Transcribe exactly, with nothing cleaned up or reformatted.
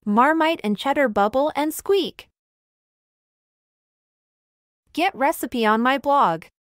Marmite and Cheddar Bubble and Squeak. Get recipe on my blog.